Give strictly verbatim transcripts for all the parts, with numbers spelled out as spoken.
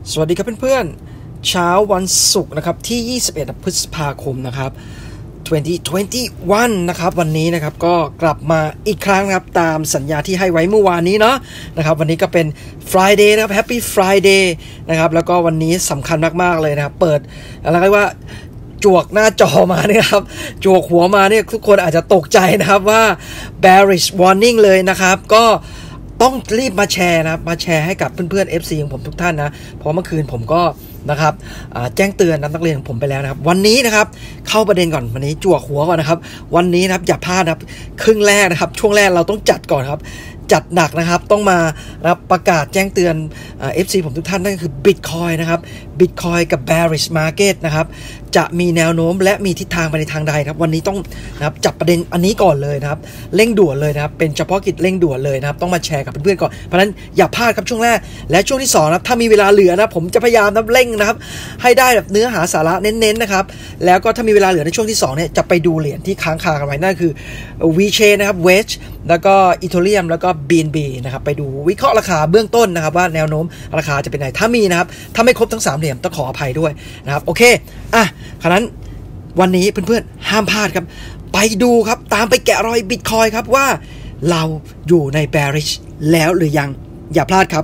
สวัสดีครับเพื่อนๆเช้าวันศุกร์นะครับที่ยี่สิบเอ็ดพฤษภาคมนะครับสองพันยี่สิบเอ็ดนะครับวันนี้นะครับก็กลับมาอีกครั้งนะครับตามสัญญาที่ให้ไว้เมื่อวานนี้เนาะนะครับวันนี้ก็เป็น Friday นะครับ Happy Friday นะครับแล้วก็วันนี้สำคัญมากๆเลยนะครับเปิดอะไรเรียกว่าจวกหน้าจอมาเนี่ยครับจวกหัวมาเนี่ยทุกคนอาจจะตกใจนะครับว่า bearish warning เลยนะครับก็ต้องรีบมาแชร์นะครับมาแชร์ให้กับเพื่อนๆ เอฟ ซี ของผมทุกท่านนะเพราะเมื่อคืนผมก็นะครับแจ้งเตือนนักเรียนของผมไปแล้วนะครับวันนี้นะครับเข้าประเด็นก่อนวันนี้จวกหัวก่อนนะครับวันนี้นะครับอย่าพลาดนะครับครึ่งแรกนะครับช่วงแรกเราต้องจัดก่อนครับจัดหนักนะครับต้องมานะครับประกาศแจ้งเตือน เอฟ ซี ผมทุกท่านนั่นก็คือ Bitcoin นะครับ Bitcoin กับ Bearish Market นะครับจะมีแนวโน้มและมีทิศทางไปในทางใดครับวันนี้ต้องนะครับจับประเด็นอันนี้ก่อนเลยนะครับเร่งด่วนเลยนะครับเป็นเฉพาะกิจเร่งด่วนเลยนะครับต้องมาแชร์กับเพื่อนๆก่อนเพราะฉะนั้นอย่าพลาดครับช่วงแรกและช่วงที่สองนะครับถ้ามีเวลาเหลือนะผมจะพยายามนะเร่งนะครับให้ได้แบบเนื้อหาสาระเน้นๆนะครับแล้วก็ถ้ามีเวลาเหลือในช่วงที่สองเนี่ยจะไปดูเหรียญที่ค้างคากันไว้นั่นคือ V-Chain นะครับ Wedge แล้วก็ Ethereum แล้วก็ บี เอ็น บี นะครับไปดูวิเคราะห์ราคาเบื้องต้นนะครับว่าแนวโน้มราคาจะเป็นไงถ้ามีนะครับถ้าไม่ครบทั้งสามเหรียญต้องขออภัยด้วยนะครับโอเคอ่ะขณะนั้นวันนี้เพื่อนๆห้ามพลาดครับไปดูครับตามไปแกะรอย Bitcoin ครับว่าเราอยู่ใน bearish แล้วหรือยังอย่าพลาดครับ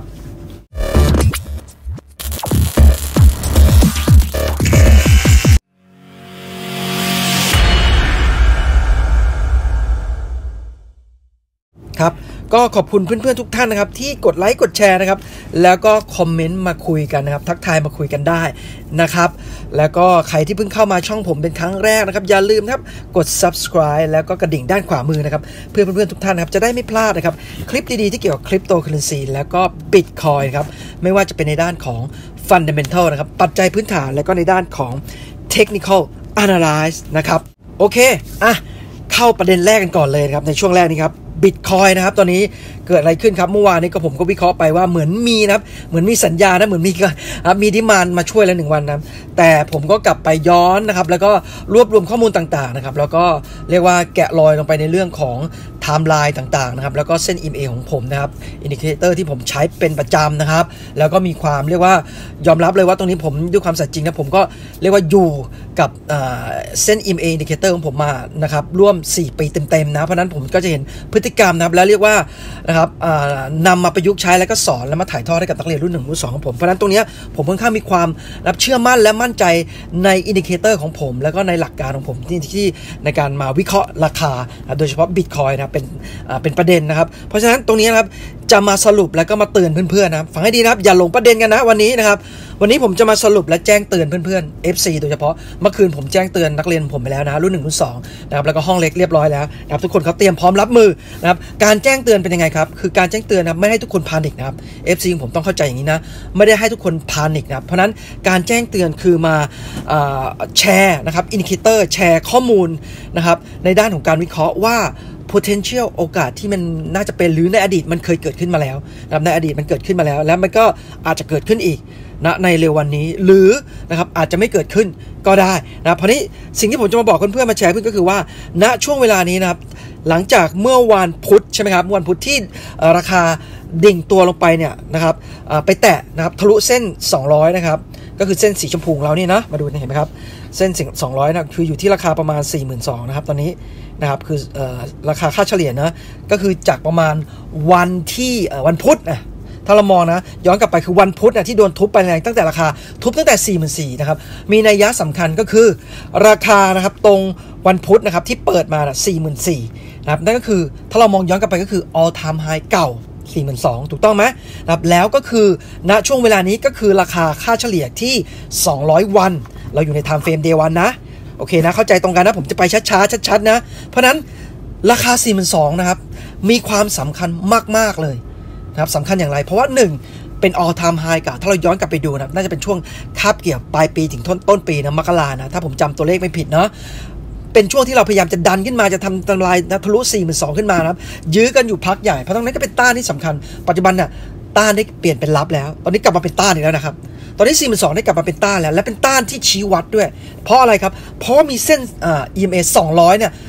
ครับก็ขอบคุณเพื่อนๆทุกท่านนะครับที่กดไลค์กดแชร์นะครับแล้วก็คอมเมนต์มาคุยกันนะครับทักทายมาคุยกันได้นะครับแล้วก็ใครที่เพิ่งเข้ามาช่องผมเป็นครั้งแรกนะครับอย่าลืมนะครับกด Subscribe แล้วก็กระดิ่งด้านขวามือนะครับเพื่อเพื่อนๆทุกท่านนะครับจะได้ไม่พลาดนะครับคลิปดีๆที่เกี่ยวกับคริปโตเคอเรนซีแล้วก็ Bitcoin ครับไม่ว่าจะเป็นในด้านของ Fundamental นะครับปัจจัยพื้นฐานแล้วก็ในด้านของ Technical Analysis นะครับโอเคอ่ะเข้าประเด็นแรกกันก่อนเลยครับในช่วงแรกนี้ครับBitcoin นะครับตอนนี้เกิดอะไรขึ้นครับเมื่อวานนี้ก็ผมก็วิเคราะห์ไปว่าเหมือนมีนะครับเหมือนมีสัญญาณนะเหมือนมีมีดิมานด์มาช่วยแล้วหนึ่งวันนะแต่ผมก็กลับไปย้อนนะครับแล้วก็รวบรวมข้อมูลต่างๆนะครับแล้วก็เรียกว่าแกะรอยลงไปในเรื่องของไทม์ไลน์ต่างๆนะครับแล้วก็เส้น อี เอ็ม เอ ของผมนะครับอินดิเคเตอร์ที่ผมใช้เป็นประจำนะครับแล้วก็มีความเรียกว่ายอมรับเลยว่าตรงนี้ผมด้วยความสัตย์จริงนะผมก็เรียกว่าอยู่กับเส้น อี เอ็ม เอ อินดิเคเตอร์ของผมมานะครับร่วมสี่ปีเต็มๆนะเพราะนั้นผมก็จะเห็นพฤติกรรมนะครับแล้วเรียกว่านะครับนำมาประยุกต์ใช้แล้วก็สอนแล้วมาถ่ายทอดให้กับนักเรียนรุ่นหนึ่งรุ่นสองของผมเพราะนั้นตรงนี้ผมค่อนข้างมีความรับเชื่อมั่นและมั่นใจในอินดิเคเตอร์ของผมแล้วก็ในหลักการของผมที่ที่ในการมาวิเคราะห์ราคาโดยเฉพาะ Bitcoin นะเป็นเป็นประเด็นนะครับเพราะฉะนั้นตรงนี้นะครับจะมาสรุปแล้วก็มาเตือนเพื่อนๆนะครับฟังให้ดีนะครับอย่าหลงประเด็นกันนะวันนี้นะครับวันนี้ผมจะมาสรุปและแจ้งเตือนเพื่อนๆ เอฟ ซี โดยเฉพาะเมื่อคืนผมแจ้งเตือนนักเรียนผมไปแล้วนะรุ่นหนึ่งรุ่นสองนะครับแล้วก็ห้องเล็กเรียบร้อยแล้วนะครับทุกคนเขาเตรียมพร้อมรับมือนะครับการแจ้งเตือนเป็นยังไงครับคือการแจ้งเตือนนะครับไม่ให้ทุกคนพานิคนะครับ เอฟ ซี ผมต้องเข้าใจอย่างนี้นะไม่ได้ให้ทุกคนพานิคนะครับเพราะนั้นการแจ้งเตือนคือมาแชร์นะครับอินดิเคเตอร์แชร์ข้อมูลนะครับในด้านของการวิเคราะห์ว่า potential โอกาสที่มันน่าจะเป็นหรือในอดีตมันเคยเกิดขึ้นมาแล้วนะครับในอดีตมันเกิดขึ้นมาแล้วแล้วมันก็อาจจะเกิดขึ้นอีกนะในเร็ววันนี้หรือนะครับอาจจะไม่เกิดขึ้นก็ได้นะเพราะนี้สิ่งที่ผมจะมาบอกเพื่อนๆมาแชร์เพื่อนก็คือว่าณช่วงเวลานี้นะครับหลังจากเมื่อวันพุธใช่ไหมครับวันพุธที่ราคาดิ่งตัวลงไปเนี่ยนะครับไปแตะนะครับทะลุเส้นสองร้อยนะครับก็คือเส้นสีชมพูของเรานี่นะมาดูเห็นไหมครับเส้นสองร้อยนะคืออยู่ที่ราคาประมาณ สี่หมื่นสองพัน นะครับตอนนี้นะครับคือราคาค่าเฉลี่ยนะก็คือจากประมาณวันที่วันพุธนะถ้าเรามองนะย้อนกลับไปคือวันพุธนะที่โดนทุบไปแรงตั้งแต่ราคาทุบตั้งแต่ สี่หมื่นสี่พัน นะครับมีนัยยะสำคัญก็คือราคานะครับตรงวันพุธนะครับที่เปิดมานะ สี่หมื่นสี่พัน นะครับนั่นก็คือถ้าเรามองย้อนกลับไปก็คือ all time high เก่า สี่หมื่นสองพัน ถูกต้องไหมนะครับแล้วก็คือณช่วงเวลานี้ก็คือราคาค่าเฉลี่ยที่สองร้อยวันเราอยู่ใน time frame day one นะโอเคนะเข้าใจตรงกันนะผมจะไปช้าๆชัดๆนะเพราะนั้นราคา สี่หมื่นสองพัน นะครับมีความสำคัญมากๆเลยนะครับสำคัญอย่างไรเพราะว่าหนึ่งเป็น all time high กับถ้าเราย้อนกลับไปดูนะน่าจะเป็นช่วงคาบเกี่ยวปลายปีถึงต้นต้นปีนะมกรานะถ้าผมจำตัวเลขไม่ผิดเนาะเป็นช่วงที่เราพยายามจะดันขึ้นมาจะทำทำลายนะทะลุ สี่หมื่นสองพัน ขึ้นมานะครับยื้อกันอยู่พักใหญ่เพราะตรงนั้นก็เป็นต้านที่สำคัญปัจจุบันน่ะต้านได้เปลี่ยนเป็นรับแล้วตอนนี้กลับมาเป็นต้านอีกแล้วนะครับตอนนี้ สี่หมื่นสองพัน ได้กลับมาเป็นต้านแล้วและเป็นต้านที่ชี้วัดด้วยเพราะอะไรครับเพราะว่ามีเส้นอ่า อี เอ็ม เอ สองร้อยเนี่ยเ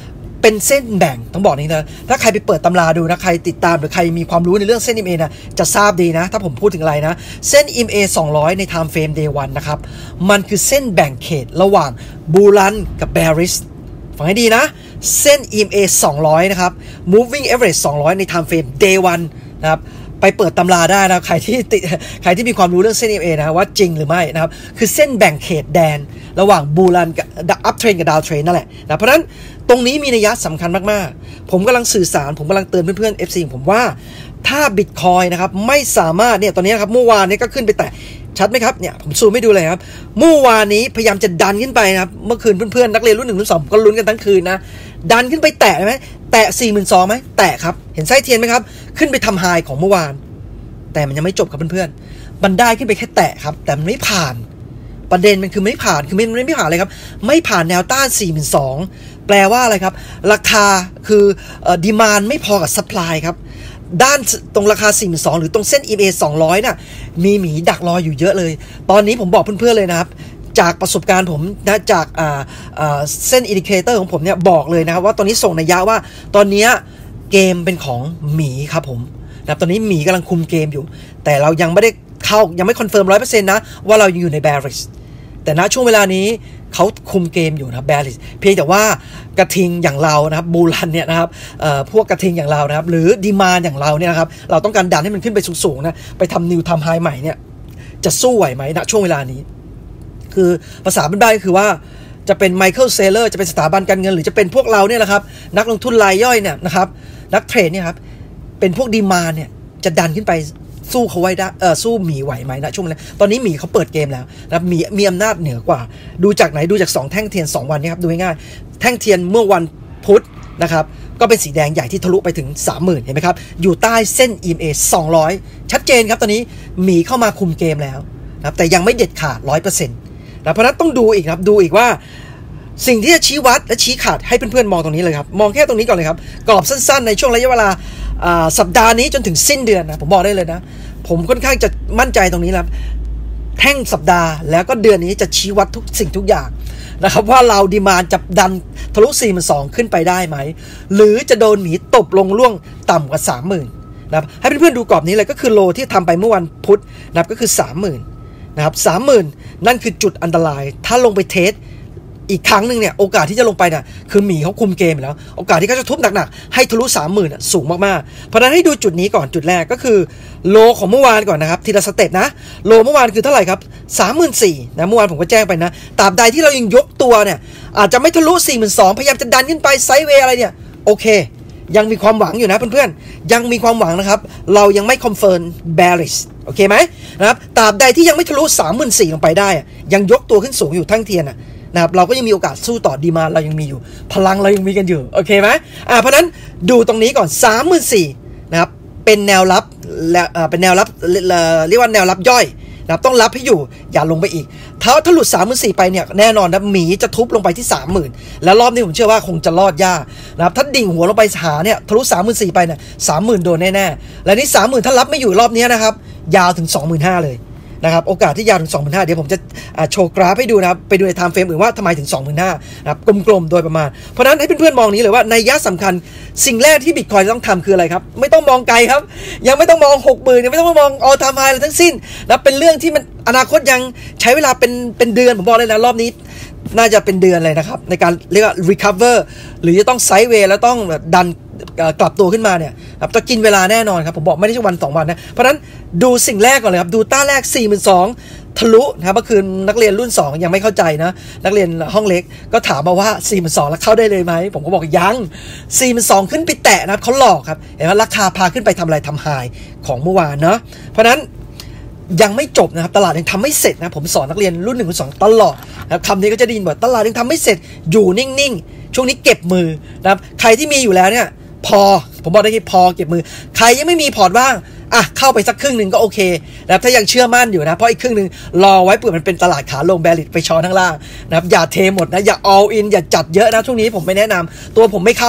เป็นเส้นแบ่งต้องบอกนี้นะถ้าใครไปเปิดตำราดูนะใครติดตามหรือใครมีความรู้ในเรื่องเส้น อี เอ็ม เอ นะจะทราบดีนะถ้าผมพูดถึงอะไรนะเส้น อี เอ็ม เอ สองร้อยใน time frame day วันนะครับมันคือเส้นแบ่งเขตระหว่างบูรันกับ bearish ฟังให้ดีนะเส้น อี เอ็ม เอ สองร้อยนะครับ moving average สองร้อยใน time frame day วันนะครับไปเปิดตำราได้นะใครที่ติใครที่มีความรู้เรื่องเส้น อี เอ็ม เอ นะว่าจริงหรือไม่นะครับคือเส้นแบ่งเขตแดนระหว่างบูรันกับ up trend กับ down trend นั่นแหละนะเพราะนั้นตรงนี้มีนัยสำคัญมากๆผมกำลังสื่อสารผมกำลังเตือนเพื่อนๆ เอฟ ซี ของผมว่าถ้า Bitcoin นะครับไม่สามารถเนี่ยตอนนี้ครับเมื่อวานนี้ก็ขึ้นไปแต่ชัดไหมครับเนี่ยผมซูมให้ดูเลยครับเมื่อวานนี้พยายามจะดันขึ้นไปนะครับเมื่อคืนเพื่อนๆนักเรียนรุ่นหนึ่งรุ่นสองก็ลุ้นกันทั้งคืนนะดันขึ้นไปแตะไหมแตะ สี่หมื่นสองพัน ไหมแตะครับเห็นไส้เทียนไหมครับขึ้นไปทำไฮของเมื่อวานแต่มันยังไม่จบครับเพื่อนๆมันได้ขึ้นไปแค่แตะครับแต่มันไม่ผ่านประเด็นมันคือไม่ผ่านคือมันไม่ผ่านเลยครับไม่ผ่านแนวต้าน สี่หมื่นสองพัน แปลว่าอะไรครับราคาคือเอ่อดีมานด์ไม่พอกับซัพพลายครับด้านตรงราคา สี่หมื่นสองพัน หรือตรงเส้น อี เอ็ม เอ สองร้อยน่ะมีหมีดักรออยู่เยอะเลยตอนนี้ผมบอกเพื่อนๆเลยนะครับจากประสบการณ์ผมนะจากอ่าอ่าเส้นอินดิเคเตอร์ของผมเนี่ยบอกเลยนะครับว่าตอนนี้ส่งนัยยะว่าตอนนี้เกมเป็นของหมีครับผมนะตอนนี้หมีกำลังคุมเกมอยู่แต่เรายังไม่ได้เข้ายังไม่คอนเฟิร์ม ร้อยเปอร์เซ็นต์ นะว่าเราอยู่ใน bearish แต่ณช่วงเวลานี้เขาคุมเกมอยู่นะ bearish เพียงแต่ว่ากระทิงอย่างเรานะครับบูรันเนี่ยนะครับพวกกระทิงอย่างเรานะครับหรือดีมานอย่างเราเนี่ยนะครับเราต้องการดันให้มันขึ้นไปสูงๆนะไปทำนิวทำไฮใหม่เนี่ยจะสู้ไหวไหมณช่วงเวลานี้คือภาษาบ้านๆก็คือว่าจะเป็นไมเคิลเซเลอร์จะเป็นสถาบันการเงินหรือจะเป็นพวกเราเนี่ยแหละครับนักลงทุนรายย่อยเนี่ยนะครับนักเทรดเนี่ยครับเป็นพวกดีมานเนี่ยจะดันขึ้นไปสู้เขาไว้ได้เออสู้หมีไหวไหมนะช่วงนี้ตอนนี้หมีเขาเปิดเกมแล้วนะมีมีอำนาจเหนือกว่าดูจากไหนดูจากสองแท่งเทียนสองวันนี้ครับดูง่ายๆแท่งเทียนเมื่อวันพุธนะครับก็เป็นสีแดงใหญ่ที่ทะลุไปถึง สามหมื่น เห็นไหมครับอยู่ใต้เส้น อี เอ็ม เอ สองร้อยชัดเจนครับตอนนี้หมีเข้ามาคุมเกมแล้วนะครับแต่ยังไม่เด็ดขาด ร้อยเปอร์เซ็นต์ นะเพราะนั้นต้องดูอีกครับดูอีกว่าสิ่งที่จะชี้วัดและชี้ขาดให้เพื่อนๆมองตรงนี้เลยครับมองแค่ตรงนี้ก่อนเลยครับกรอบสั้นๆในช่วงระยะเวลาสัปดาห์นี้จนถึงสิ้นเดือนนะผมบอกได้เลยนะผมค่อนข้างจะมั่นใจตรงนี้แล้วแท่งสัปดาห์แล้วก็เดือนนี้จะชี้วัดทุกสิ่งทุกอย่างนะครับว่าเราดีมานด์จะดันทะลุ สี่หมื่นสองพัน ขึ้นไปได้ไหมหรือจะโดนหมีตบลงล่วงต่ำกว่า สามหมื่น นะครับให้เพื่อนๆดูกรอบนี้เลยก็คือโลที่ทำไปเมื่อวันพุธนะครับก็คือ สามหมื่น นะครับ สามหมื่น นั่นคือจุดอันตรายถ้าลงไปเทสอีกครั้งหนึ่งเนี่ยโอกาสที่จะลงไปเนี่ยคือหมีเขาคุมเกมแล้วโอกาสที่เขาจะทุบหนักๆให้ทะลุ สามหมื่น สูงมากๆเพราะฉะนั้นให้ดูจุดนี้ก่อนจุดแรกก็คือโลของเมื่อวานก่อนนะครับทีละสเต็ปนะโลเมื่อวานคือเท่าไหร่ครับ สามหมื่นสี่พัน นะเมื่อวานผมก็แจ้งไปนะตราบใดที่เรายังยกตัวเนี่ยอาจจะไม่ทะลุ สี่หมื่นสองพัน พยายามจะดันขึ้นไปไซด์เวย์อะไรเนี่ยโอเคยังมีความหวังอยู่นะเพื่อนๆยังมีความหวังนะครับเรายังไม่คอนเฟิร์ม bearish โอเคไหมนะครับตราบใดที่ยังไม่ทะลุ สามหมื่นสี่พัน ลงไปได้ยังยกตัวขึ้นสูงอยู่ทั้งเทียนนะนะครับเราก็ยังมีโอกาสสู้ต่อดีมานด์เรายังมีอยู่พลังเรายังมีกันอยู่โอเคไหมอ่าเพราะนั้นดูตรงนี้ก่อน สามหมื่นสี่พัน นะครับเป็นแนวรับและเป็นแนวรับเรียกว่าแนวรับย่อยนะครับต้องรับให้อยู่อย่าลงไปอีกถ้าถ้าหลุด สามหมื่นสี่พัน ไปเนี่ยแน่นอนนะหมีจะทุบลงไปที่ สามหมื่น แล้วรอบนี้ผมเชื่อว่าคงจะรอดยากนะครับถ้าดิ่งหัวลงไปหาเนี่ยทะลุ สามหมื่นสี่พัน ไปเนี่ย สามหมื่น โดนแน่ๆและนี่ สามหมื่น ถ้ารับไม่อยู่รอบนี้นะครับยาวถึง สองหมื่นห้าพัน เลยนะครับโอกาสที่ยาวถึง สองหมื่นห้าพัน เดี๋ยวผมจะโชว์กราฟให้ดูนะครับไปดูในไทม์เฟรมอื่นว่าทำไมถึง สองหมื่นห้าพัน นะครับกลมๆโดยประมาณเพราะนั้นให้เพื่อนๆมองนี้เลยว่านัยยะสำคัญสิ่งแรกที่ Bitcoin ต้องทำคืออะไรครับไม่ต้องมองไกลครับยังไม่ต้องมอง หกหมื่น ยังไม่ต้องมอง all time high อะไรทั้งสิ้นนะเป็นเรื่องที่มันอนาคตยังใช้เวลาเป็นเป็นเดือนผมบอกเลยนะรอบนี้น่าจะเป็นเดือนเลยนะครับในการเรียกว่า recover หรือจะต้องไซด์เวย์แล้วต้องดันกลับตัวขึ้นมาเนี่ยครับจะกินเวลาแน่นอนครับผมบอกไม่ได้ใช่วันสองวันนะเพราะฉะนั้นดูสิ่งแรกก่อนเลยครับดูต้าแรก สี่หมื่นสองพัน ทะลุนะครับเมื่อคืนนักเรียนรุ่นสองยังไม่เข้าใจนะนักเรียนห้องเล็กก็ถามมาว่า สี่หมื่นสองพัน แล้วเข้าได้เลยไหมผมก็บอกยัง สี่หมื่นสองพัน ขึ้นไปแตะนะครับเขาหลอกครับเห็นไหมราคาพาขึ้นไปทำอะไรทำไฮของเมื่อวานเนาะเพราะฉะนั้นยังไม่จบนะครับตลาดยังทำไม่เสร็จนะผมสอนนักเรียนรุ่นหนึ่งรุ่นสองตลอดนะครับคำนี้ก็จะได้ยินบ่อยตลาดยังทำไม่เสร็จอยู่นิ่งๆช่วงนี้เก็บมือนะครับใครที่มีอยู่แล้วเนี่ยพอผมบอกได้ที่พอเก็บมือใครยังไม่มีพอร์ตว่างอ่ะเข้าไปสักครึ่งหนึ่งก็โอเคนะครับถ้ายังเชื่อมั่นอยู่นะเพราะอีกครึ่งหนึ่งรอไว้เผื่อมันเป็นตลาดขาลงแบริดไปช้อนข้างล่างนะครับอย่าเทหมดนะอย่า all in อย่าจัดเยอะนะช่วงนี้ผมไม่แนะนำตัวผมไม่เข้านะ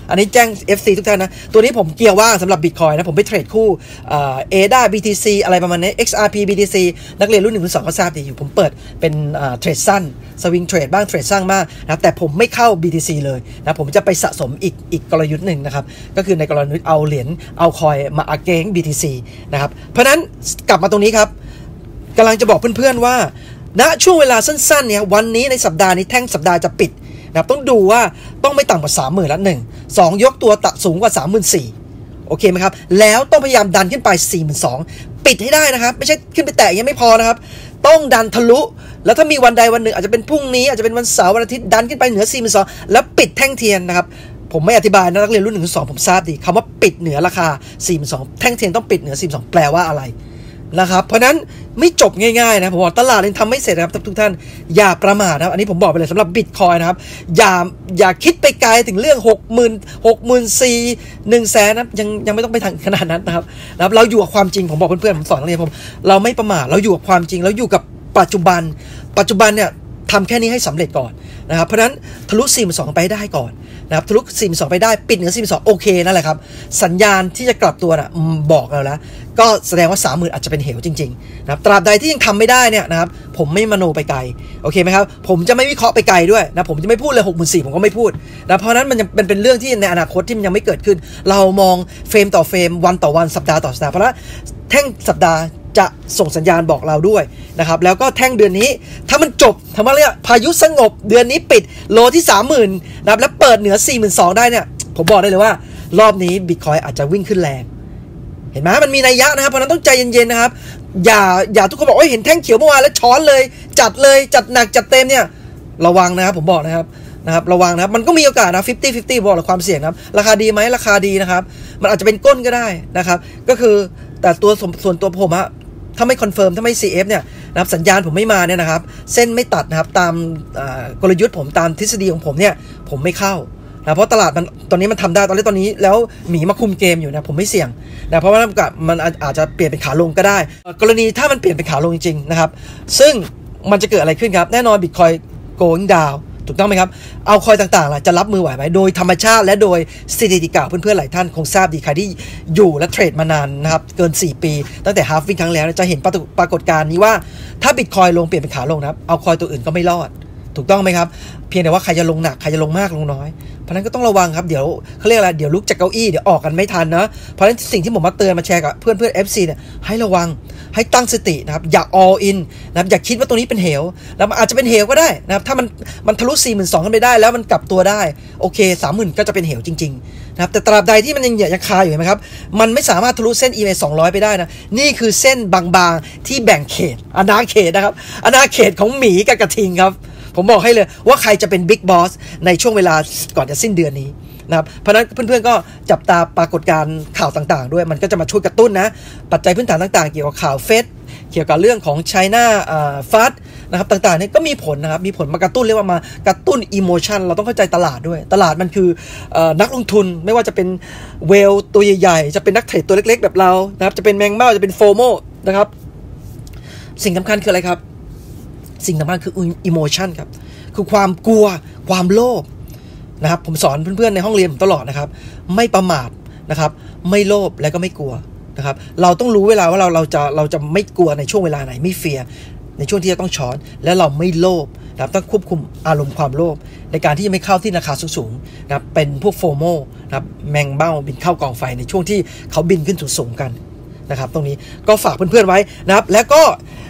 อันนี้แจ้ง เอฟ ซี ทุกท่านนะตัวนี้ผมเกียร์ว่างสำหรับ Bitcoin นะผมไปเทรดคู่เอ เอ ดี เอ บี ที ซี อะไรประมาณนี้ เอ็กซ์ อาร์ พี บี ที ซี นักเรียนรุ่นหนึ่งรุ่นสองก็ทราบดีอยู่ผมเปิดเป็นเทรดสั้นสวิงเทรดบ้างเทรดสั้นบ้างนะแต่ผมไม่เข้า บี ที ซี เลยนะผมจะไปสะสมอีกอีกกลยุทธ์หนึ่งนะครับก็คือในกรณีเอาเหรียญเอาคอยมาอาเกง บี ที ซี นะครับเพราะนั้นกลับมาตรงนี้ครับกำลังจะบอกเพื่อนๆว่าณช่วงเวลาสั้นๆเนี่ยวันนี้ในสัปดาห์นี้แท่งสัปดาห์จะปิดนะครับต้องดูว่าต้องไม่ต่ำกว่า สามหมื่น ละหนึ่ง สองยกตัวตะสูงกว่า สามหมื่นสี่พัน โอเคไหมครับแล้วต้องพยายามดันขึ้นไป สี่หมื่นสองพัน ปิดให้ได้นะครับไม่ใช่ขึ้นไปแตะยังไม่พอนะครับต้องดันทะลุแล้วถ้ามีวันใดวันหนึ่งอาจจะเป็นพรุ่งนี้อาจจะเป็นวันเสาร์วันอาทิตย์ดันขึ้นไปเหนือ สี่หมื่นสองพัน แล้วปิดแท่งเทียนนะครับผมไม่อธิบายนะนักเรียนรุ่นหนึ่งรุ่นสองผมทราบดีคำว่าปิดเหนือราคา สี่หมื่นสองพัน แท่งเทียนต้องปิดเหนือ สี่หมื่นสองพัน แปลว่าอะไรนะครับเพราะนั้นไม่จบง่ายๆนะผมบอกตลาดยังทำไม่เสร็จนะครับทุกท่านอย่าประมาทนะครับอันนี้ผมบอกไปเลยสำหรับ Bitcoin นะครับอย่าอย่าคิดไปไกลถึงเรื่อง หกหมื่น หกหมื่นสี่พัน หนึ่งแสน นะยังยังไม่ต้องไปทางขนาดนั้นนะครับนะครับเราอยู่กับความจริงผมบอกเพื่อนๆผมสอนนักเรียนผมเราไม่ประมาทเราอยู่กับความจริงเราอยู่กับปัจจุบันปัจจุบันเนี่ยทำแค่นี้ให้สำเร็จก่อนนะครับเพราะฉะนั้นทะลุ สี่หมื่นสองพัน ไปได้ก่อนนะครับทะลุ สี่หมื่นสองพัน ไปได้ปิดเหนือ สี่หมื่นสองพัน โอเคนั่นแหละครับสัญญาณที่จะกลับตัวน่ะบอกเราแล้วก็แสดงว่า สามหมื่น อาจจะเป็นเหวจริงๆนะครับตราบใดที่ยังทำไม่ได้เนี่ยนะครับผมไม่มโนไปไกลโอเคไหมครับผมจะไม่วิเคราะห์ไปไกลด้วยนะผมจะไม่พูดเลย หกหมื่นสี่พัน ผมก็ไม่พูดนะเพราะนั้นมันยังเป็นเป็นเรื่องที่ในอนาคตที่มันยังไม่เกิดขึ้นเรามองเฟรมต่อเฟรมวันต่อวันสัปดาห์ต่อสัปดาห์เพราะฉะนั้นแท่งสัปดาห์จะส่งสัญญาณบอกเราด้วยนะครับแล้วก็แท่งเดือนนี้ถ้ามันจบทำไมเนี่ยพายุสงบเดือนนี้ปิดโลที่ สามหมื่น นะครับแล้วเปิดเหนือ สี่หมื่นสองพัน ได้เนี่ยผมบอกได้เลยว่ารอบนี้ Bitcoin อาจจะวิ่งขึ้นแรงเห็นไหมมันมีนัยยะนะครับเพราะนั้นต้องใจเย็นๆนะครับอย่าอย่าทุกคนบอกว่าเห็นแท่งเขียวเมื่อวานแล้วช้อนเลยจัดเลยจัดหนักจัดเต็มเนี่ยระวังนะครับผมบอกนะครับนะครับระวังนะครับมันก็มีโอกาสนะ ห้าสิบ ห้าสิบ บอกเลยความเสี่ยงนะครับราคาดีไหมราคาดีนะครับมันอาจจะเป็นก้นก็ได้นะครับก็คือแต่ตัวส่วนตัวผมอะถ้าไม่คอนเฟิร์มถ้าไม่ ซี เอฟ เนี่ยนะครับสัญญาณผมไม่มาเนี่ยนะครับเส้นไม่ตัดนะครับตามกลยุทธ์ผมตามทฤษฎีของผมเนี่ยผมไม่เข้านะเพราะตลาดมันตอนนี้มันทำได้ตอนนี้ตอนนี้แล้วหมีมาคุมเกมอยู่นะผมไม่เสี่ยงนะเพราะว่ามันอาจจะเปลี่ยนเป็นขาลงก็ได้กรณีถ้ามันเปลี่ยนเป็นขาลงจริงๆนะครับซึ่งมันจะเกิดอะไรขึ้นครับแน่นอน Bitcoin going down ถูกต้องไหมครับเอาคอยต่างๆล่ะจะรับมือไหวไหมโดยธรรมชาติและโดยสถิติเก่าเพื่อนๆหลายท่านคงทราบดีใครที่อยู่และเทรดมานานนะครับเกินสี่ปีตั้งแต่ฮาล์ฟวิ่งครั้งแล้วจะเห็นปรากฏการณ์นี้ว่าถ้า Bitcoin ลงเปลี่ยนเป็นขาลงนะครับเอาคอยตัวอื่นก็ไม่รอดถูกต้องไหมครับเพียงแต่ว่าใครจะลงหนักใครจะลงมากลงน้อยเพราะนั้นก็ต้องระวังครับเดี๋ยวเขาเรียกอะไรเดี๋ยวลุกจากเก้าอี้เดี๋ยวออกกันไม่ทันนะเพราะฉะนั้นสิ่งที่ผมมาเตือนมาแชร์กับเพื่อนเพื่อน เอฟ ซี เนี่ยให้ระวังให้ตั้งสตินะครับอย่า all in นะครับอย่าคิดว่าตรงนี้เป็นเหวแล้วมันอาจจะเป็นเหวก็ได้นะครับถ้ามันมันทะลุ สี่หมื่นสองพัน ขึ้นไปได้แล้วมันกลับตัวได้โอเค สามหมื่น ก็จะเป็นเหวจริงๆนะครับแต่ตราบใดที่มันยังยังคาอยู่ไหมครับมันไม่สามารถทะลุเส้น อี เอ็ม เอ สองร้อยไปได้นะนี่คือเส้นบางๆที่แบ่งเขตอาณาเขตนะครับอาณาเขตของหมีกับกระทิงครับผมบอกให้เลยว่าใครจะเป็นบิ๊กบอสในช่วงเวลาก่อนจะสิ้นเดือนนี้นะครับเพราะฉะนั้นเพื่อนๆก็จับตาปรากฏการณ์ข่าวต่างๆด้วยมันก็จะมาช่วยกระตุ้นนะปัจจัยพื้นฐานต่างๆเกี่ยวกับข่าวเฟดเกี่ยวกับเรื่องของไชน่าฟัดนะครับต่างๆนี่ก็มีผลนะครับมีผลมากระตุ้นเรียกว่ามากระตุ้นอิโมชันเราต้องเข้าใจตลาดด้วยตลาดมันคือนักลงทุนไม่ว่าจะเป็นเวลตัวใหญ่ๆจะเป็นนักเทรดตัวเล็กๆแบบเรานะครับจะเป็นแมงเม่าจะเป็นโฟโมนะครับสิ่งสำคัญคืออะไรครับสิ่งสำคัญคืออิโมชันครับคือความกลัวความโลภนะครับผมสอนเพื่อนๆในห้องเรียนผมตลอดนะครับไม่ประมาทนะครับไม่โลภและก็ไม่กลัวนะครับเราต้องรู้เวลาว่าเราเราจะเราจะไม่กลัวในช่วงเวลาไหนไม่เฟียร์ในช่วงที่จะต้องช้อนและเราไม่โลภนะครับต้องควบคุมอารมณ์ความโลภในการที่จะไม่เข้าที่ราคาสูงๆนะครับเป็นพวกโฟโมนะครับแมงเบ้าบินเข้ากองไฟในช่วงที่เขาบินขึ้นสูงๆกันนะครับตรงนี้ก็ฝากเพื่อนๆไว้นะครับแล้วก็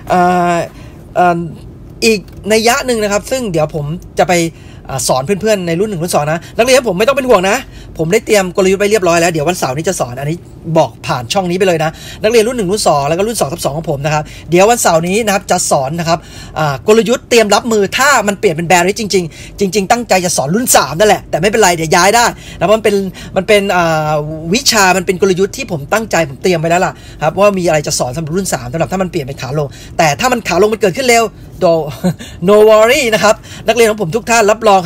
อีกนัยยะหนึ่งนะครับซึ่งเดี๋ยวผมจะไปสอนเพื่อนๆในรุ่นหนึ่งรุ่นสองนะนักเรียนผมไม่ต้องเป็นห่วงนะผมได้เตรียมกลยุทธ์ไปเรียบร้อยแล้วเดี๋ยววันเสาร์นี้จะสอนอันนี้บอกผ่านช่องนี้ไปเลยนะนักเรียนรุ่นหนึ่งรุ่นสองแล้วก็รุ่นสองทับสองของผมนะครับเดี๋ยววันเสาร์นี้นะครับจะสอนนะครับกลยุทธ์เตรียมรับมือถ้ามันเปลี่ยนเป็นแบร์ริชจริงๆจริงๆตั้งใจจะสอนรุ่นสามนั่นแหละแต่ไม่เป็นไรเดี๋ยวย้ายได้แล้วมันเป็นมันเป็นวิชามันเป็นกลยุทธ์ที่ผมตั้งใจผมเตรียมไว้แล้วล่ะครับว่ามีอะไรจะสอนสำหรับรุ่นสามสำหรับถ้ามันเปลี่ยนเป็นขาลงแต่ถ้ามันขาลงมันเกิดขึ้นเร็ว no worry นะครับนักเรียนของผมทุกท่านรับรองครับ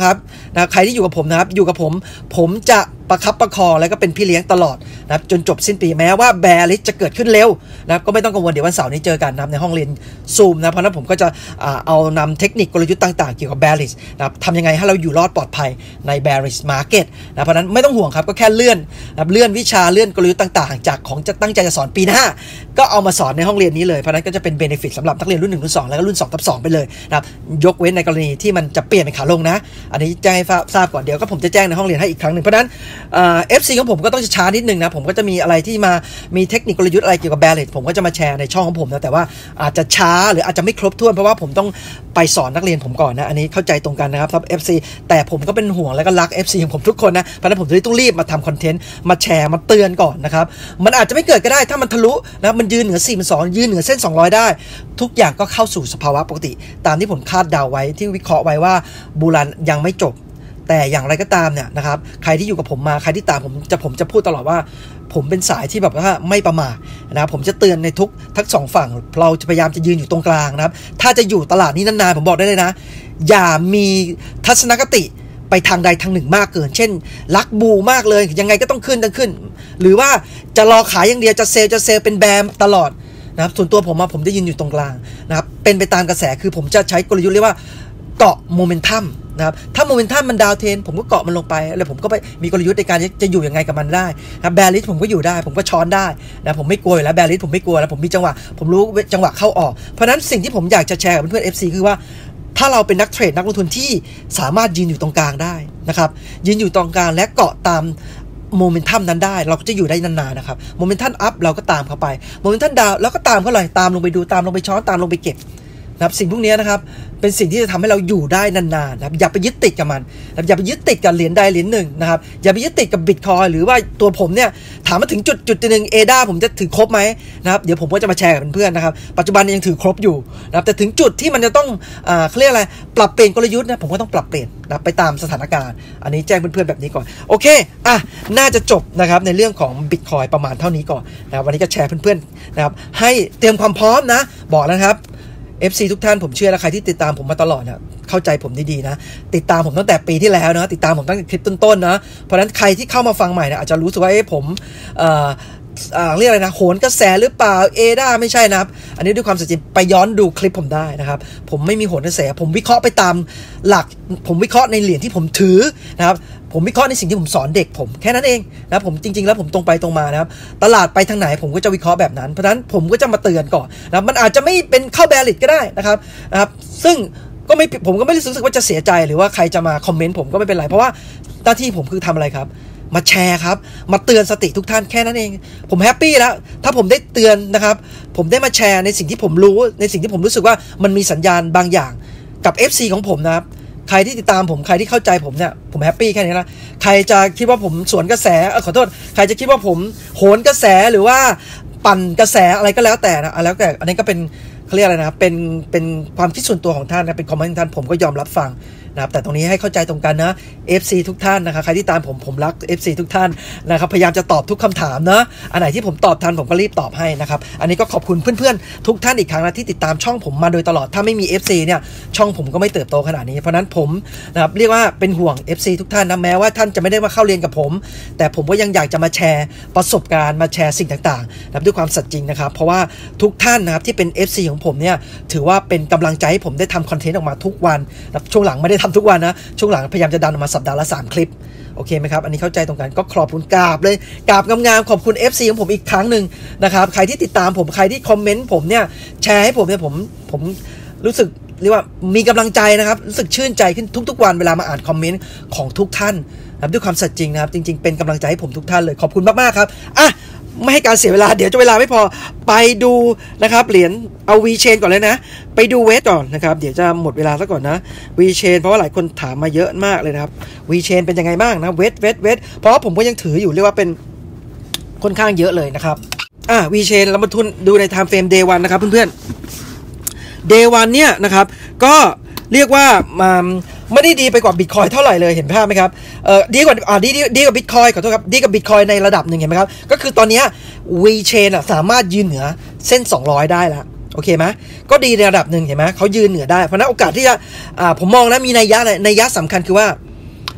นะใครที่อยู่กับผมนะครับอยู่กับผมผมจะประคับประคองแล้วก็เป็นพี่เลี้ยงตลอดนะครับจนจบสิ้นปีแม้ว่าแบริชจะเกิดขึ้นเร็วนะครับก็ไม่ต้องกังวลเดี๋ยววันเสาร์นี้เจอกันนะครับในห้องเรียนซูมนะเพราะนั้นผมก็จะเอานำเทคนิคกลยุทธ์ต่างๆเกี่ยวกับแบริชนะครับทำยังไงให้เราอยู่รอดปลอดภัยในแบริชมาร์เก็ตนะเพราะนั้นไม่ต้องห่วงครับก็แค่เลื่อนนะครับเลื่อนวิชาเลื่อนกลยุทธ์ต่างๆจากของจะตั้งใจจะสอนปีหน้าก็เอามาสอนในห้องเรียนนี้เลยเพราะนั้นก็จะเป็นเบเนฟิตสำหรับนักเรียนรุ่นหนึ่งรุ่นสองแล้วก็รุ่นสองทับสองไปเลยนะครับยกเว้นในกรณีที่มันจะเปลี่ยนเป็นขาลงนะอันนี้แจ้งให้ทราบก่อนเดี๋ยวก็ผมจะแจ้งในห้องเรียนให้อีกครั้งหนึ่งเพราะนั้นเอฟซีของผมก็ต้องช้านิดนึงนะผมก็จะมีอะไรที่มามีเทคนิคกลยุทธ์อะไรเกี่ยวกับแบริชผมก็จะมาแชร์ในช่องของผมนะแต่ว่าอาจจะช้าหรืออาจจะไม่ครบถ้วนเพราะว่าผมต้องไปสอนนักเรียนผมก่อนนะอันนี้เข้าใจตรงกันนะครับครับ เอฟ ซี แต่ผมก็เป็นห่วงและก็รัก เอฟ ซี ของผมทุกคนนะเพราะฉะนั้นผมจะต้องรีบมาทำคอนเทนต์มาแชร์มาเตือนก่อนนะครับมันอาจจะไม่เกิดก็ได้ถ้ามันทะลุนะมันยืนเหนือสี่มันสองยืนเหนือเส้นสองร้อยได้ทุกอย่างก็เข้าสู่สภาวะปกติตามที่ผมคาดเดาไว้ที่วิเคราะห์ไว้ว่าบูรันยังไม่จบแต่อย่างไรก็ตามเนี่ยนะครับใครที่อยู่กับผมมาใครที่ตามผมจะผมจะพูดตลอดว่าผมเป็นสายที่แบบว่าไม่ประมาทนะครับผมจะเตือนในทุกทั้งสองฝั่งเราจะพยายามจะยืนอยู่ตรงกลางนะครับถ้าจะอยู่ตลาดนี้นานๆผมบอกได้เลยนะอย่ามีทัศนคติไปทางใดทางหนึ่งมากเกินเช่นรักบูมากเลยยังไงก็ต้องขึ้นต้องขึ้นหรือว่าจะรอขายอย่างเดียวจะเซลจะเซลเป็นแบมตลอดนะครับส่วนตัวผมมาผมจะยืนอยู่ตรงกลางนะครับเป็นไปตามกระแสคือผมจะใช้กลยุทธ์เรียกว่าเกาะโมเมนตัมนะครับถ้าโมเมนตัมมันดาวเทนผมก็เกาะมันลงไปแล้วผมก็ไปมีกลยุทธ์ในการจะอยู่ยังไงกับมันได้นะแบริชผมก็อยู่ได้ผมก็ช้อนได้นะผมไม่กลัวอยู่แล้วแบริชผมไม่กลัวแล้วผมมีจังหวะผมรู้จังหวะเข้าออกเพราะนั้นสิ่งที่ผมอยากจะแชร์กับเพื่อนๆ เอฟ ซี คือว่าถ้าเราเป็นนักเทรดนักลงทุนที่สามารถยืนอยู่ตรงกลางได้นะครับยืนอยู่ตรงกลางและเกาะตามโมเมนตัมนั้นได้เราก็จะอยู่ได้นานๆนะครับโมเมนตัมอัพเราก็ตามเข้าไปโมเมนตัมดาวเราก็ตามเขาเลยตามลงไปดูตามลงไปช้อนตามลงไปเก็บนะครับสิ่งพวกนี้นะครับเป็นสิ่งที่จะทำให้เราอยู่ได้นานๆนะครับอย่าไปยึดติดกับมันนะครับอย่าไปยึดติดกับเหรียญใดเหรียญหนึ่งนะครับอย่าไปยึดติดกับบิตคอยหรือว่าตัวผมเนี่ยถามมาถึงจุดจุดหนึ่งเอด้าผมจะถือครบไหมนะครับเดี๋ยวผมก็จะมาแชร์กับเพื่อนๆนะครับปัจจุบันยังถือครบอยู่นะครับแต่ถึงจุดที่มันจะต้องอ่าเขาเรียกอะไรปรับเปลี่ยนกลยุทธ์นะผมก็ต้องปรับเปลี่ยนนะไปตามสถานการณ์อันนี้แจ้งเพื่อนๆแบบนี้ก่อนโอเคอ่ะน่าจะจบนะครับในเรื่องของบิตคอยประมาณเท่านี้ก่อนนะครับวันนี้ก็แชร์เพื่อนๆนะครับให้เตรียมความพร้อมนะบอกนะครับเอฟ ซี ทุกท่านผมเชื่อและใครที่ติดตามผมมาตลอดเนี่ยเข้าใจผมดีๆนะติดตามผมตั้งแต่ปีที่แล้วนะติดตามผมตั้งแต่คลิปต้นๆนะเพราะฉะนั้นใครที่เข้ามาฟังใหม่นะอาจจะรู้สึกว่าเอ้ผมเอ่อเรียกอะไรนะโหนกระแสหรือเปล่าเอด้าไม่ใช่นะครับอันนี้ด้วยความสัจจริงไปย้อนดูคลิปผมได้นะครับผมไม่มีโหนกระแสผมวิเคราะห์ไปตามหลักผมวิเคราะห์ในเหรียญที่ผมถือนะครับผมวิเคราะห์ในสิ่งที่ผมสอนเด็กผมแค่นั้นเองนะผมจริงๆแล้วผมตรงไปตรงมานะครับตลาดไปทางไหนผมก็จะวิเคราะห์แบบนั้นเพราะฉะนั้นผมก็จะมาเตือนก่อนนะมันอาจจะไม่เป็นเข้าแบริชก็ได้นะครับนะครับซึ่งก็ไม่ผมก็ไม่ได้รู้สึกว่าจะเสียใจหรือว่าใครจะมาคอมเมนต์ผมก็ไม่เป็นไรเพราะว่าหน้าที่ผมคือทำอะไรครับมาแชร์ครับมาเตือนสติทุกท่านแค่นั้นเองผมแฮปปี้แล้วถ้าผมได้เตือนนะครับผมได้มาแชร์ในสิ่งที่ผมรู้ในสิ่งที่ผมรู้สึกว่ามันมีสัญญาณบางอย่างกับ เอฟ ซี ของผมนะครับใครที่ติดตามผมใครที่เข้าใจผมเนี่ยผมแฮปปี้แค่นี้นะใครจะคิดว่าผมสวนกระแสเออขอโทษใครจะคิดว่าผมโหนกระแสหรือว่าปั่นกระแสอะไรก็แล้วแต่นะแล้วแต่อันนี้ก็เป็นเขาเรียกอะไรนะเป็นเป็นความคิดส่วนตัวของท่านนะเป็นคอมเมนต์ของท่านผมก็ยอมรับฟังนะครับแต่ตรงนี้ให้เข้าใจตรงกันนะ เอฟ ซี ทุกท่านนะครับใครที่ตามผมผมรัก เอฟ ซี ทุกท่านนะครับพยายามจะตอบทุกคำถามนะอันไหนที่ผมตอบทันผมก็รีบตอบให้นะครับอันนี้ก็ขอบคุณเพื่อนๆทุกท่านอีกครั้งนะที่ติดตามช่องผมมาโดยตลอดถ้าไม่มี เอฟ ซี เนี่ยช่องผมก็ไม่เติบโตขนาดนี้เพราะนั้นผมนะครับเรียกว่าเป็นห่วง เอฟ ซี ทุกท่านนะแม้ว่าท่านจะไม่ได้มาเข้าเรียนกับผมแต่ผมก็ยังอยากจะมาแชร์ประสบการณ์มาแชร์สิ่งต่างๆนะครับด้วยความสัตย์จริงนะครับเพราะว่าทุกท่านนะครับที่เป็น เอฟ ซี ของผมเนี่ยถือว่าเป็นกำลังใจให้ผมได้ทำคอนเทนต์ออกมาทุกวันนะช่วงหลังไม่ได้ทำทุกวันนะช่วงหลังพยายามจะดันออกมาสัปดาห์ละสามคลิปโอเคไหมครับอันนี้เข้าใจตรงกันก็ขอบคุณกราบเลยกราบงามๆขอบคุณ เอฟ ซี ของผมอีกครั้งหนึ่งนะครับใครที่ติดตามผมใครที่คอมเมนต์ผมเนี่ยแชร์ให้ผมเนี่ยผมผมรู้สึกเรียกว่ามีกำลังใจนะครับรู้สึกชื่นใจขึ้นทุกๆวันเวลามาอ่านคอมเมนต์ของทุกท่านนะครับด้วยความสัตย์จริงนะครับจริงๆเป็นกำลังใจให้ผมทุกท่านเลยขอบคุณมากๆครับอ่ะไม่ให้การเสียเวลาเดี๋ยวจะเวลาไม่พอไปดูนะครับเหรียญเอา V Chain ก่อนเลยนะไปดูเวทก่อนนะครับเดี๋ยวจะหมดเวลาซะก่อนนะ V Chain เพราะว่าหลายคนถามมาเยอะมากเลยนะครับ V Chain เป็นยังไงบ้างนะเวทเวทเวทเพราะว่าผมก็ยังถืออยู่เรียกว่าเป็นค่อนข้างเยอะเลยนะครับอ่ะ V Chain เรามาทุนดูใน time frame day วันนะครับเพื่อนๆ day วันเนี่ยนะครับก็เรียกว่ามาไม่ได้ดีไปกว่า Bitcoin เท่าไหร่เลยเห็นภาพไหมครับเอ่อดีกว่าอ่าดีดีดีกว่า Bitcoin ขอโทษครับดีกว่า Bitcoin ในระดับหนึ่งเห็นไหมครับก็คือตอนนี้ V Chain อ่ะสามารถยืนเหนือเส้นสองร้อยได้แล้วโอเคไหมก็ดีในระดับหนึ่งเห็นไหมเขายืนเหนือได้เพราะนั้นโอกาสที่จะอ่าผมมองนะมีนัยยะนัยยะสำคัญคือว่า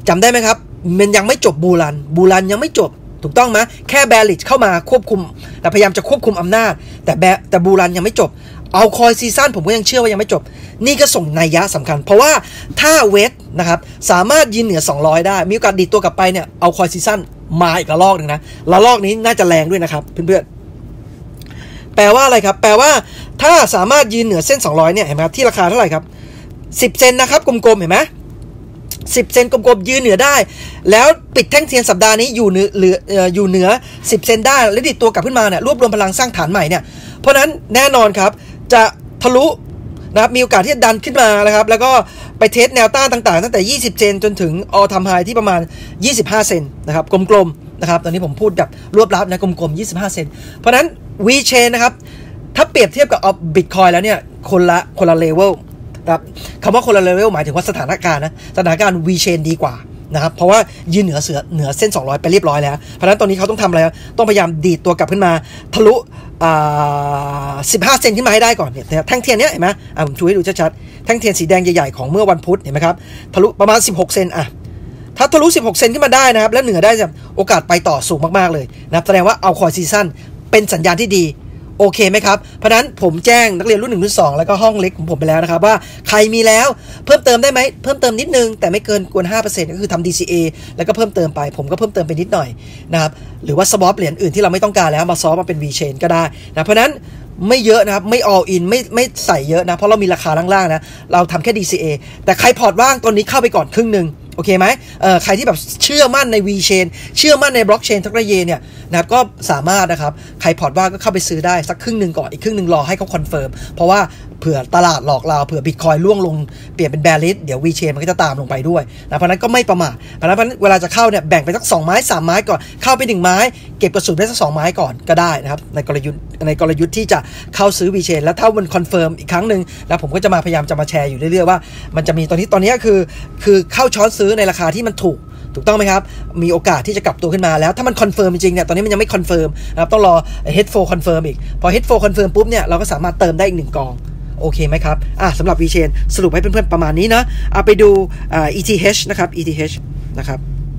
จำได้ไหมครับมันยังไม่จบบูรันบูรันยังไม่จบถูกต้องไหมแค่แบริชเข้ามาควบคุมแต่พยายามจะควบคุมอำนาจแต่แบแต่บูรันยังไม่จบเอาคอยซีซั่นผมก็ยังเชื่อว่ายังไม่จบนี่ก็ส่งนัยยะสำคัญเพราะว่าถ้าเวทนะครับสามารถยืนเหนือสองร้อยได้มีโอกาสดีดตัวกลับไปเนี่ยเอาคอยซีซั่นมาอีกระลอกหนึ่งนะระลอกนี้น่าจะแรงด้วยนะครับเพื่อนๆแปลว่าอะไรครับแปลว่าถ้าสามารถยืนเหนือเส้นสองร้อยเนี่ยเห็นไหมครับที่ราคาเท่าไหร่ครับสิบเซนนะครับกลมๆเห็นไหมสิบเซนกลมๆยืนเหนือได้แล้วปิดแท่งเทียนสัปดาห์นี้อยู่เหนือเหลืออยู่เหนือสิบเซนได้แล้วดิดตัวกลับขึ้นมาเนี่ยรวบรวมพลังสร้างฐานใหม่เนี่ยเพราะนั้นแน่นอนครับจะทะลุนะครับมีโอกาสที่จะดันขึ้นมานะครับแล้วก็ไปเทสแนวต้านต่างๆตั้งแต่ยี่สิบเซนจนถึงออลไทม์ไฮที่ประมาณยี่สิบห้าเซนนะครับกลมๆนะครับตอนนี้ผมพูดแบบรวบลัดนะกลมๆยี่สิบห้าเซนเพราะนั้น V-Chain นะครับถ้าเปรียบเทียบกับ Bitcoin แล้วเนี่ยคนละคนละเลเวลครับคำว่าคนละเลเวลหมายถึงว่าสถานการณ์นะสถานการณ์ V-Chain ดีกว่านะครับเพราะว่ายืนเหนือเสือเหนือเส้นสองร้อยไปเรียบร้อยแล้วเพราะฉะนั้นตอนนี้เขาต้องทำอะไรต้องพยายามดีดตัวกลับขึ้นมาทะลุสิบห้าเซนขึ้นมาให้ได้ก่อนเนี่ยแท่งเทียนเนี้ยเห็นไหมอ่ะผมชูให้ดูชัดๆแท่งเทียนสีแดงใหญ่ๆของเมื่อวันพุธเห็นไหมครับทะลุประมาณสิบหกเซนอ่ะถ้าทะลุสิบหกเซนขึ้นมาได้นะครับแล้วเหนือได้โอกาสไปต่อสูงมากๆเลยนะครับแสดงว่าเอาคอยซีซั่นเป็นสัญญาณที่ดีโอเคไหมครับเพราะนั้นผมแจ้งนักเรียนรุ่นหนึ่งรุ่นสองแล้วก็ห้องเล็กของผมไปแล้วนะครับว่าใครมีแล้วเพิ่มเติมได้ไหมเพิ่มเติมนิดนึงแต่ไม่เกินกว่า ห้าเปอร์เซ็นต์ ก็คือทำ ดี ซี เอ แล้วก็เพิ่มเติมไปผมก็เพิ่มเติมไปนิดหน่อยนะครับหรือว่าสวอปเหรียญอื่นที่เราไม่ต้องการแล้วมาซอฟมาเป็น V-Chain ก็ได้นะเพราะนั้นไม่เยอะนะครับไม่ all in ไม่ไม่ใส่เยอะนะเพราะเรามีราคาล่างๆนะเราทำแค่ ดี ซี เอ แต่ใครพอร์ตว่างตอนนี้เข้าไปก่อนครึ่งนึงโอเคไหมเอ่อใครที่แบบเชื่อมั่นใน V-Chain เชื่อมั่นในบล็อกเชนทักระเยเนี่ยนะครับก็สามารถนะครับใครพอร์ตว่างก็เข้าไปซื้อได้สักครึ่งนึงก่อนอีกครึ่งนึงรอให้เขาคอนเฟิร์มเพราะว่าเผื่อตลาดหลอกเราเผื่อ Bitcoin ล่วงลงเปลี่ยนเป็นแบริชเดี๋ยว V-Chain มันก็จะตามลงไปด้วยนะเพราะนั้นก็ไม่ประมาทเพราะนั้นเวลาจะเข้าเนี่ยแบ่งไปสักสองไม้สามไม้ก่อนเข้าไปหนึ่งไม้เก็บกระสุนได้สักสองไม้ก่อนก็ได้นะครับในกลยุทธ์ในกลยุทธ์ที่จะเข้าซื้อ V-Chain แล้วถ้ามันคอนเฟิร์มอีกครั้งนึงแล้วผมก็จะมาพยายามจะมาแชร์อยู่เรื่อยๆว่ามันจะมีตอนนี้ตอนนี้คือคือเข้าช้อนซื้อในราคาที่มันถูกถูกต้องไหมครับมีโอกาสที่จะกลับตัวขึ้นมาแล้วถ้ามันคอนเฟิร์มจริงๆเนี่ยตอนนี้มันยังไม่คอนเฟิร์มนะครับต้องรอ Head โฟร์ คอนเฟิร์มอีกพอ Head โฟร์ คอนเฟิร์มปุ๊บเนี่ยเราก็สามารถเติมได้อีกหนึ่งกองโอเคไหมครับอ่ะสำหรับ V-Chain สรุปให้เพื่อนๆประมาณนี้นะเอาไปดูอ่า อี ที เอช นะครับ อี ที เอช นะครับ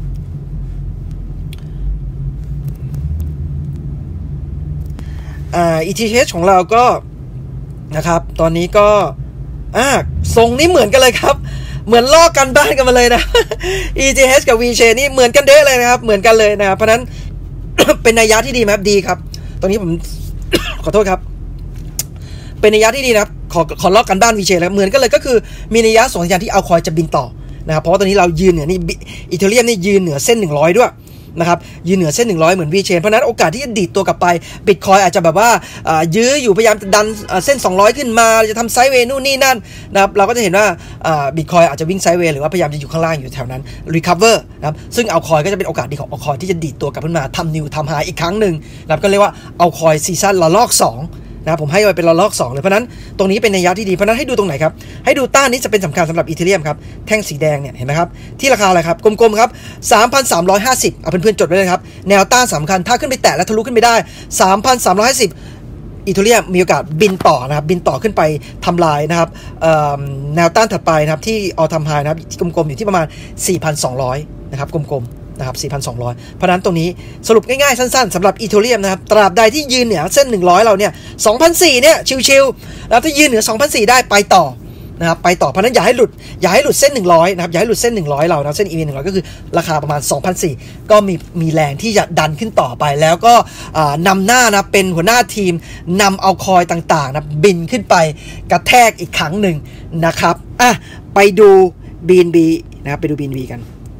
อ่า อี ที เอช ของเราก็นะครับตอนนี้ก็อ่าทรงนี้เหมือนกันเลยครับเหมือนลอกกันบ้านกันมาเลยนะ อี ที เอช กับ V-Chain นี่เหมือนกันเด้เลยนะครับเหมือนกันเลยนะครับเพราะนั้น เป็นนัยยะที่ดีไหมครับดีครับตรงนี้ผม ขอโทษครับเป็นนัยยะที่ดีนะครับขอขอลอกกันบ้าน V-Chain แล้วเหมือนกันเลยก็คือมีนัยยะส่งสัญญาณที่เอาคอยจะบินต่อนะครับเพราะว่าตอนนี้เรายืนเหนือนี่อีเธอเรียมนี่ยืนเหนือเส้นหนึ่งร้อยด้วยนะครับยืนเหนือเส้นหนึ่งร้อยเหมือน V-Chain เพราะนั้นโอกาสที่จะดีดตัวกลับไป Bitcoin อาจจะแบบว่ายื้ออยู่พยายามจะดันเส้นสองร้อยขึ้นมาจะทำไซด์เวย์นู่นนี่นั่นนะครับเราก็จะเห็นว่า Bitcoin อาจจะวิ่งไซด์เวย์หรือว่าพยายามจะอยู่ข้างล่างอยู่แถวนั้น recover นะครับซึ่งเอาคอยก็จะเป็นโอกาสดีของเอาคอยที่จะดีดตัวกลับขึ้นมาทำนิวทำไฮอีกครั้งหนึ่งนะครับก็เรียกว่าเอาคอยซีซั่นระลอกสองนะผมให้ไว้เป็นระลอกสองเลยเพราะนั้นตรงนี้เป็นนัยยะที่ดีเพราะนั้นให้ดูตรงไหนครับให้ดูต้านนี้จะเป็นสำคัญสำหรับอีเธเรียมครับแท่งสีแดงเนี่ยเห็นไหมครับที่ราคาอะไรครับกลมๆครับ สามพันสามร้อยห้าสิบ เอาเพื่อนๆจดไว้เลยครับแนวต้านสำคัญถ้าขึ้นไปแตะและทะลุขึ้นไปได้ สามพันสามร้อยห้าสิบ อีเธเรียมมีโอกาสบินต่อนะครับบินต่อขึ้นไปทำลายนะครับแนวต้านถัดไปนะครับที่ออลไทม์ไฮนะครับที่กลมๆอยู่ที่ประมาณ สี่พันสองร้อย นะครับกลมๆนะครับ สี่พันสองร้อย เพราะนั้นตรงนี้สรุปง่ายๆสั้นๆสำหรับอีเธเรียมนะครับตราบใดที่ยืนเหนือเส้นหนึ่งร้อยเราเนี่ย สองพันสี่ร้อย เนี่ยชิวๆแล้วถ้ายืนเหนือ สองพันสี่ร้อย ได้ไปต่อนะครับไปต่อเพราะนั้นอย่าให้หลุดอย่าให้หลุดเส้นหนึ่งร้อยนะครับอย่าให้หลุดเส้นหนึ่งร้อยเรานะเส้น อี เอ็ม หนึ่งร้อยก็คือราคาประมาณ สองพันสี่ร้อย ก็มีมีแรงที่จะดันขึ้นต่อไปแล้วก็นำหน้านะเป็นหัวหน้าทีมนำเอาคอยต่างๆนะบินขึ้นไปกระแทกอีกครั้งหนึ่งนะครับอ่ะไปดู บี เอ็น บี นะครับไปดู บี เอ็น บี กัน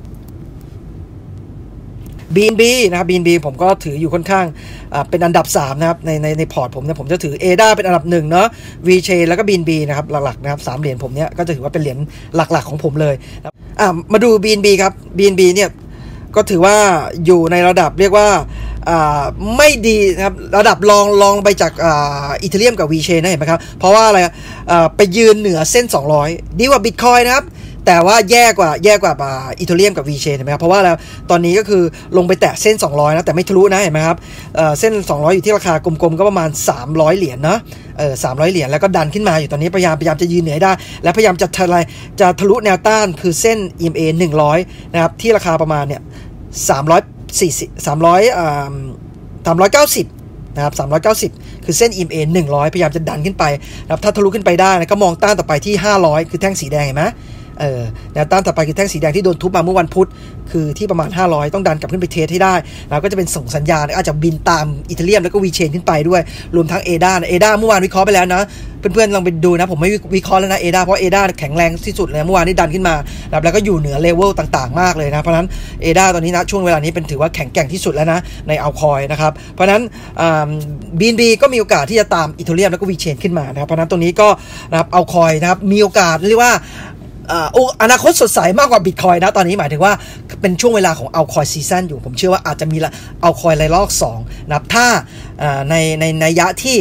บี เอ็น บี นะครับ บี เอ็น บี ผมก็ถืออยู่ค่อนข้างเป็นอันดับสามนะครับในในในพอร์ตผมเนี่ยผมจะถือ เอ ดี เอ เป็นอันดับหนึ่งเนาะ V-Chain แล้วก็ บี เอ็น บี นะครับหลักๆนะครับสามเหรียญผมเนี่ยก็จะถือว่าเป็นเหรียญหลักๆของผมเลยนะอ่ะมาดู บี เอ็น บี ครับ บี เอ็น บี เนี่ยก็ถือว่าอยู่ในระดับเรียกว่าไม่ดีนะครับระดับรองรองไปจากอีเธเรียมกับ V-Chain นะเห็นไหมครับเพราะว่าอะไรไปยืนเหนือเส้นสองร้อยดีกว่า Bitcoin นะครับแต่ว่าแย่กว่าแย่กว่าอีเธเรียมกับ V-Chain เห็นไหมครับเพราะว่าแล้วตอนนี้ก็คือลงไปแตะเส้นสองร้อยนะแต่ไม่ทะลุนะเห็นไหมครับเอ่อเส้นสองร้อยอยู่ที่ราคากลมๆก็ประมาณสามร้อยเหรียญเนาะเออสามร้อยเหรียญแล้วก็ดันขึ้นมาอยู่ตอนนี้พยายามพยายามจะยืนเหนือได้และพยายามจะทะลายจะทะลุแนวต้านคือเส้น อี เอ็ม เอ หนึ่งร้อยนะครับที่ราคาประมาณเนี่ยสามร้อยสี่สิบ สามร้อยอ่าสามร้อยเก้าสิบนะครับสามร้อยเก้าสิบคือเส้น อี เอ็ม เอ หนึ่งร้อยพยายามจะดันขึ้นไปนะครับถ้าทะลุขึ้นไปได้นะก็มองต้านต่อไปที่ห้าร้อยคือแท่งสีแดงเห็นไหมเออแนวต้านต่อไปคือแท่งสีแดงที่โดนทุบมาเมื่อวันพุธคือที่ประมาณห้าร้อยต้องดันกลับขึ้นไปเทสให้ได้แล้วก็จะเป็นส่งสัญญาณอาจจะบินตามอีเธเรียมแล้วก็ V-Chain ขึ้นไปด้วยรวมทั้ง เอ ดี เอ นะ เอ ดี เอ เมื่อวานวิเคราะห์ไปแล้วนะเพื่อนๆลองไปดูนะผมไม่วิเคราะห์แล้วนะ เอ ดี เอ เพราะ เอ ดี เอ แข็งแรงที่สุดเลยเมื่อวานนี้ดันขึ้นมาแล้วก็อยู่เหนือเลเวลต่างๆมากเลยนะเพราะนั้น เอ ดี เอ ตอนนี้นะช่วงเวลานี้เป็นถือว่าแข็งแกร่งที่สุดแล้วนะในอัลคอยนะครับเพราะนั้น บี เอ็น บี ก็มีโอกาสที่จะตามอีเธเรียมแล้วก็ V-Chain ขึ้นมานะครับเพราะนั้นตัวนี้ก็นะครับอัลคอยนะครับมีโอกาสเรียกว่าอนาคตสดใสมากกว่า Bitcoin นะตอนนี้หมายถึงว่าเป็นช่วงเวลาของ Altcoin Season อยู่ผมเชื่อว่าอาจจะมี Altcoin รายรอบสองนะครับถ้าในในนัยยะที่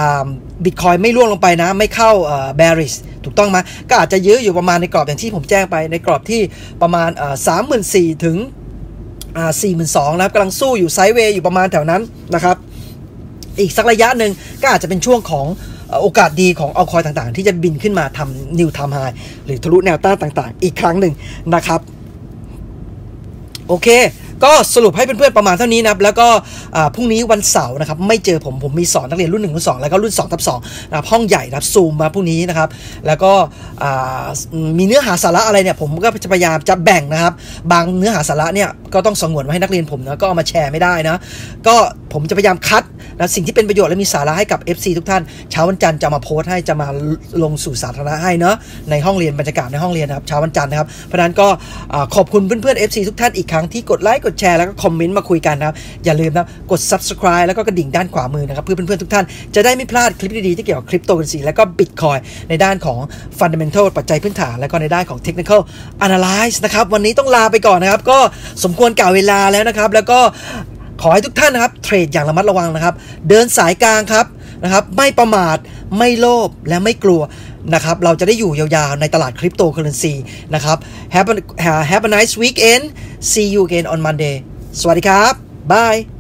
Bitcoin ไม่ร่วงลงไปนะไม่เข้า bearish ถูกต้องไหมก็อาจจะยื้ออยู่ประมาณในกรอบอย่างที่ผมแจ้งไปในกรอบที่ประมาณ สามหมื่นสี่พัน ถึง สี่หมื่นสองพัน นะครับกำลังสู้อยู่ไซด์เวย์อยู่ประมาณแถวนั้นนะครับอีกสักระยะหนึ่งก็อาจจะเป็นช่วงของโอกาสดีของเอาคอยต่างๆที่จะบินขึ้นมาทำนิวไทม์ไฮหรือทะลุแนวต้านต่างๆอีกครั้งหนึ่งนะครับโอเคก็สรุปให้เพื่อนๆประมาณเท่านี้นะครับแล้วก็พรุ่งนี้วันเสาร์นะครับไม่เจอผมผมมีสอนนักเรียนรุ่นหนึ่งรุ่นสองแล้วก็รุ่นสองทับสองนะครับห้องใหญ่นะครับซูมมาพรุ่งนี้นะครับแล้วก็มีเนื้อหาสาระอะไรเนี่ยผมก็จะพยายามจะแบ่งนะครับบางเนื้อหาสาระเนี่ยก็ต้องสงวนไว้ให้นักเรียนผมนะก็เอามาแชร์ไม่ได้นะก็ผมจะพยายามคัดนะสิ่งที่เป็นประโยชน์และมีสาระให้กับ เอฟ ซี ทุกท่านเช้าวันจันทร์จะมาโพสต์ให้จะมาลงสู่สาธารณะให้เนาะในห้องเรียนบรรยากาศในห้องเรียนนะครับเช้าวันจันทร์นะครับเพราะนั้นก็ขอบคุณเพื่อนๆ เอฟ ซี ทุกท่านอีกครั้งที่กดไลค์กดแชร์แล้วก็คอมเมนต์มาคุยกันนะครับอย่าลืมนะกด Subscribe แล้วก็กระดิ่งด้านขวามือนะครับเพื่อเพื่อนๆทุกท่านจะได้ไม่พลาดคลิปดีๆที่เกี่ยวกับคริปโตเคอเรนซีและก็ Bitcoin ในด้านของ Fundamental ปัจจัยพื้นฐานแล้วก็ในด้านของ Technical Analyze นะครับวันนี้ต้องลาไปก่อนนะครับก็สมควรกล่าวเวลาแล้วนะครับแล้วก็ขอให้ทุกท่านนะครับเทรดอย่างระมัดระวังนะครับเดินสายกลางครับนะครับไม่ประมาทไม่โลภและไม่กลัวนะครับเราจะได้อยู่ยาวๆในตลาดคริปโตเคอเรนซีนะครับ have a, have a nice weekend see you again on Monday สวัสดีครับบาย